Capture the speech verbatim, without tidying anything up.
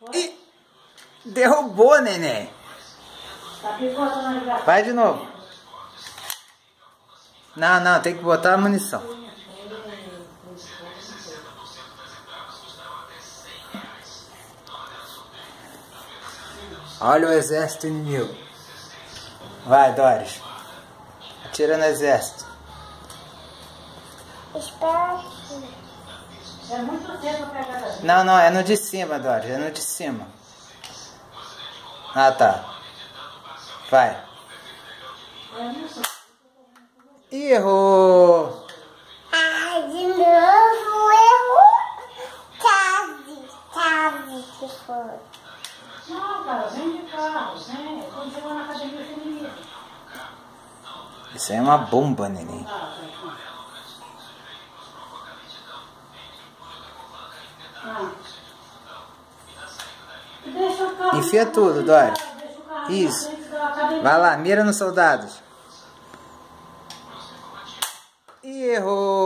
Ih, derrubou, neném. Vai de novo. Não, não, tem que botar a munição. Olha o exército inimigo. Vai, Doris. Atira no exército. Espera. É muito cedo pra pegar. Não, não, é no de cima, Doris. É no de cima. Ah, tá. Vai. Errou. Ah, de novo errou. Quase, quase que foi. Não, cara, vem de carro, vem. Quando chegou na academia feminina. Isso aí é uma bomba, neném. Ah. Deixa o carro. Enfia tudo, Doris. Isso. Vai lá, mira nos soldados. Errou.